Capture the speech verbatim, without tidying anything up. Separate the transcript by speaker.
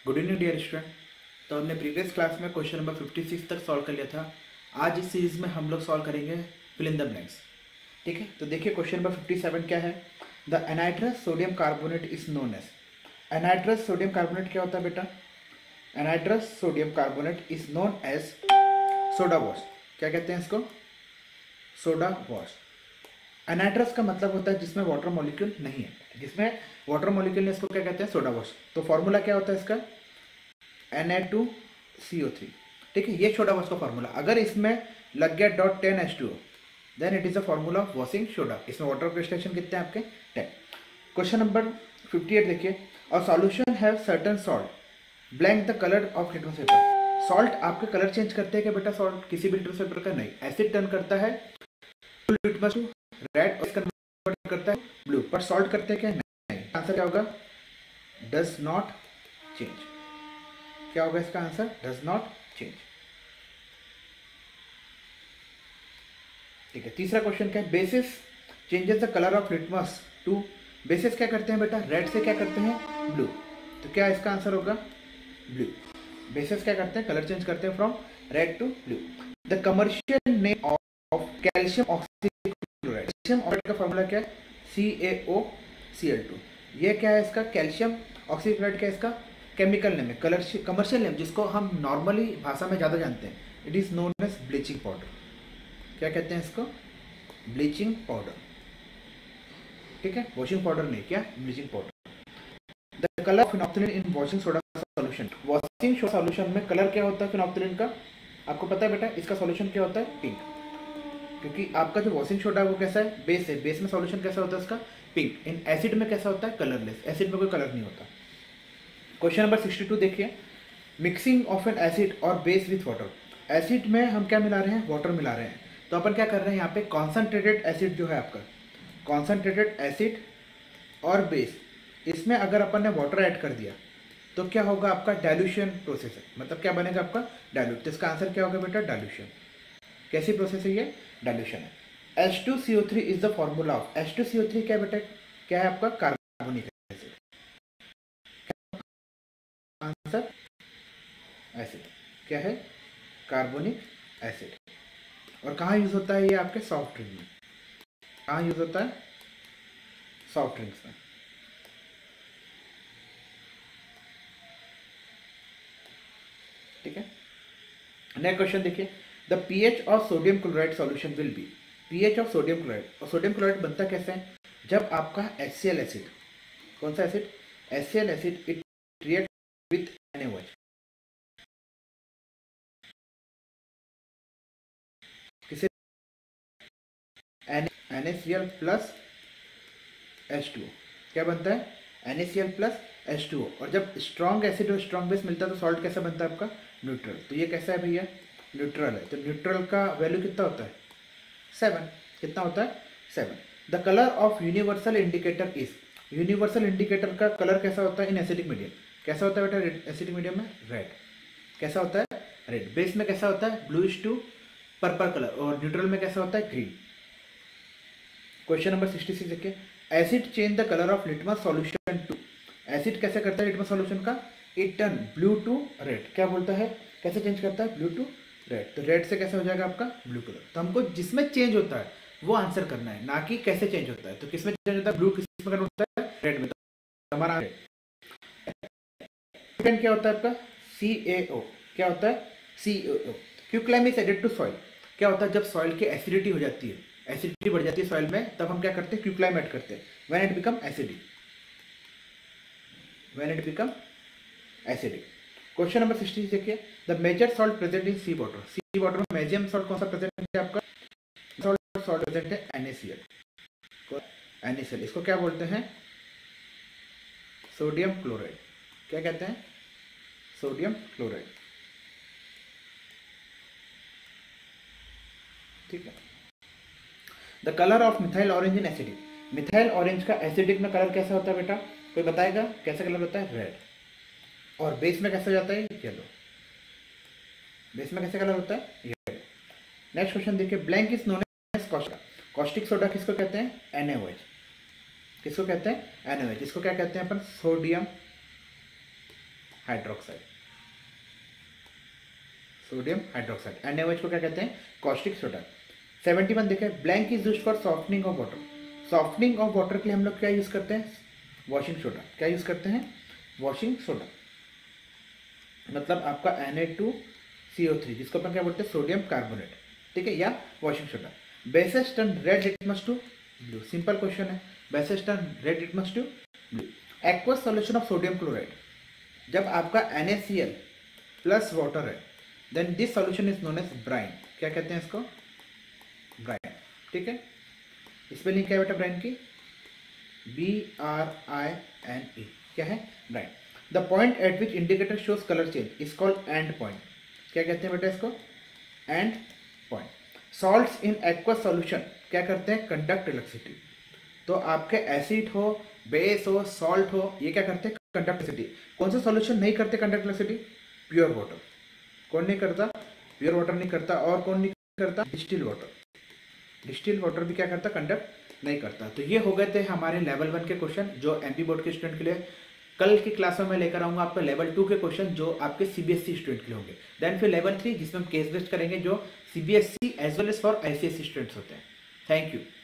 Speaker 1: Good evening dear student. तो हमने previous class में क्वेश्चन नंबर फिफ्टी सिक्स तक सॉल्व कर लिया था। आज इस सीरीज में हम लोग सॉल्व करेंगे फिल इन द ब्लैंक्स। ठीक है, तो देखिए क्वेश्चन नंबर फिफ्टी सेवन क्या है। The anhydrous sodium carbonate is known as. Anhydrous sodium carbonate क्या होता है बेटा? Anhydrous sodium carbonate is known as soda wash. क्या कहते हैं इसको? Soda wash. एनाइट्रस का मतलब होता है जिसमें वाटर मॉलिक्यूल नहीं है, जिसमें वाटर मॉलिक्यूल नहीं, इसको क्या कहते हैं? Soda wash. तो फॉर्मूला क्या होता है इसका? N A two C O three. ठीक है, ये सोडा वॉश का फॉर्मूला। अगर इसमें लग गया dot ten H two O, then it is a formula of washing soda. इसमें वाटर क्रिस्टलेशन कितने हैं आपके? Ten. Question number fifty eight देखिए, और solution have certain salt blank the colour of litmus paper. Salt आपके colour change करते हैं क्या बेटा? सॉल्ट किसी भी लिटमस पेपर का नहीं। एसिड टर्न करता है लिटमस टू रेड और कन्वर्ट करता है ब्लू, पर सॉल्ट करते हैं क्या? नहीं। आंसर क्या होगा? Does not change. क्या होगा इसका आंसर? Does not change. ठीक है, तीसरा क्वेश्चन क्या है? Bases changes the colour of litmus to. Bases क्या करते हैं बेटा? रेड से क्या करते हैं? ब्लू। तो क्या इसका आंसर होगा? ब्लू। बेसिस क्या करते हैं? कलर चेंज करते हैं from red to blue. The commercial name of calcium oxychloride. Calcium oxide का फॉर्मूला क्या है? C A O C L two. ये क्या है इसका? कैल्शियम ऑक्सीक्लोराइड क्या है इसका? केमिकल नेम है, कलर कमर्शियल नेम जिसको हम नॉर्मली भाषा में ज़्यादा जानते हैं। It is known as bleaching powder. क्या कहते हैं इसको? Bleaching powder. ठीक है, वॉशिंग पाउडर नहीं, क्या? Bleaching powder. The colour of phenolphthalein in washing soda solution. Washing soda solution में कलर क्या होता है फिनोप्थिलीन का? आपको पता है बेटा? इसका सॉल्यूशन क्या होता है? पिंक। क्योंकि आपका जो वॉशिंग सोडा है वो कैसा है? बेस है। बेस में सॉल्यूशन कैसा होता है इसका? पिंक। इन एसिड में कैसा होता है? कलरलेस। एसिड में कोई कलर नहीं होता। क्वेश्चन नंबर सिक्सटी टू देखिए, मिक्सिंग ऑफ एन एसिड और बेस विथ वाटर। एसिड में हम क्या मिला रहे हैं? वाटर मिला रहे हैं। तो अपन क्या कर रहे हैं यहाँ पे? कॉन्सनट्रेटेड एसिड जो है आपका, कॉन्सनट्रेटेड एसिड और बेस, इसमें अगर अपन ने वाटर ऐड कर दिया तो क्या होगा? आपका डाइल्यूशन प्रोसेस है। मतलब क्या बनेगा आपका? डाइल्यूट। तो इसका आंसर क्या होगा बेटा? डाइल्यूशन। कैसी प्रोसेस है ये? डाइल्यूशन है। H two C O three is the formula of. H two C O three क्या बेटा? क्या है आपका? Carbonic acid. Answer acid. क्या है? Carbonic acid. और कहाँ यूज होता है ये? आपके सॉफ्ट ड्रिंक में। कहाँ यूज होता है? सॉफ्ट ड्रिंक्स में। ठीक है, नेक्स्ट क्वेश्चन देखिए, the pH of sodium chloride solution will be. PH of sodium chloride, और सोडियम क्लोराइड बनता कैसे है? जब आपका HCl एसिड, कौन सा acid? HCl acid, it react with NaOH। किसे? NaCl plus H two O. क्या बनता है? NaCl plus H two O. और जब स्ट्रॉन्ग एसिड और स्ट्रॉन्ग बेस मिलता है तो सॉल्ट कैसा बनता है आपका? न्यूट्रल। तो ये कैसा है भैया? न्यूट्रल है। तो न्यूट्रल का वैल्यू कितना होता है? सेवन। कितना होता है? Seven. The colour of universal indicator is. Universal indicator का कलर कैसा होता है इन एसिडिक मीडियम? कैसा होता है बेटा एसिडिक मीडियम में? रेड। कैसा होता है? रेड। बेस में कैसा होता है? Bluish to purple colour. और न्यूट्रल में कैसा होता है? Green. Question number sixty six देखिए, acid change the colour of litmus solution to. Acid कैसे करता है लिटमस सॉल्यूशन का? It turn blue to red. क्या बोलता है? कैसे चेंज करता है? Blue to red. तो रेड से कैसे हो जाएगा आपका? Blue colour. तो हमको जिसमें चेंज होता है वो आंसर करना है, ना कि कैसे चेंज होता है। तो किसमें चेंज होता है? ब्लू। किसमें कन्वर्ट होता है? रेड में। तो हमारा सेकंड क्या होता है आपका? सी ए ओ। क्या होता है? C A O. Quicklime is added to soil. क्या होता है? जब सॉइल की एसिडिटी हो जाती है, एसिडिटी बढ़ जाती है सॉइल में, तब हम क्या करते हैं? क्यूक्लाइम ऐड करते हैं। When it become acidic. When it become acidic. Question number sixty देखिए, the major salt present in sea water. Sea water में मेजर सॉल्ट कौन सा प्रेजेंट है आपका? सॉल्ट सॉल्ट प्रेजेंट है NaCl। NaCl इसको क्या बोलते हैं? Sodium chloride. क्या कहते हैं? Sodium chloride. ठीक है। The colour of methyl orange in acidic. Methyl orange का एसिडिक में कलर कैसा होता है बेटा? कोई बताएगा कैसा कलर होता है? रेड। और बेस में कैसा जाता है? येलो। बेस में कैसे कलर होता है? येलो। नेक्स्ट क्वेश्चन देखिए, blank is known as caustic. Caustic soda किसको कहते हैं? NaOH। किसको कहते हैं? NaOH। इसको क्या कहते हैं अपन? Sodium hydroxide, sodium hydroxide. N A O H को क्या कहते हैं? Caustic soda. सेवेंटी वन देखें, blank is use for softening of water. Softening of water के लिए हम लोग क्या यूज करते हैं? Washing soda. क्या यूज करते हैं? Washing soda. मतलब आपका N A two C O three, जिसको अपन क्या बोलते हैं? सोडियम कार्बोनेट, ठीक है, या washing soda. Bases turn red litmus to blue. Simple question है, bases turn red litmus to blue. Aqueous solution of sodium chloride, जब आपका N A C L plus water है, then this solution is known as brine. क्या कहते हैं इसको? Bryan, ठीक है। स्पेलिंग क्या है बेटा ब्राइन की? B R I N E, क्या है? Brine. The point at which indicator shows colour change is called end point. क्या कहते हैं बेटा इसको? End point. Salts in aqueous solution क्या करते हैं? Conduct electricity. तो आपके एसिड हो, बेस हो, सॉल्ट हो, ये क्या करते हैं? Conduct electricity. कौन सा सॉल्यूशन नहीं करते कंडक्ट इलेक्ट्रिसिटी? Pure water. कौन नहीं करता? प्योर वाटर नहीं करता। और कौन नहीं करता? Distil water. डिस्टिल वाटर भी क्या करता? कंडक्ट नहीं करता। तो ये हो गए थे हमारे लेवल वन के क्वेश्चन, जो एमपी बोर्ड के स्टूडेंट के लिए। कल की क्लास में मैं लेकर आऊंगा आपका लेवल टू के क्वेश्चन, जो आपके सीबीएसई स्टूडेंट के लिए होंगे। देन फिर लेवल थ्री, जिसमें हम केस बेस्ड करेंगे, जो CBSE as well as for ICSE students होते हैं। Thank you.